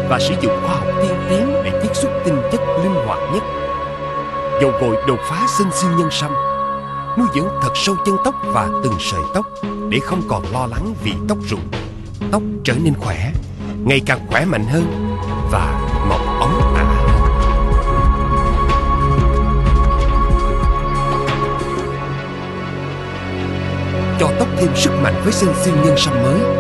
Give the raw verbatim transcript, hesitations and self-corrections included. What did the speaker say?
và sử dụng khoa học tiên tiến để chiết xuất tinh chất linh hoạt nhất. Dầu gội đột phá Sên siêu nhân sâm, nuôi dưỡng thật sâu chân tóc và từng sợi tóc để không còn lo lắng vì tóc rụng. Tóc trở nên khỏe, ngày càng khỏe mạnh hơn và mọc óng ả hơn. Cho tóc thêm sức mạnh với Sên siêu nhân sâm mới.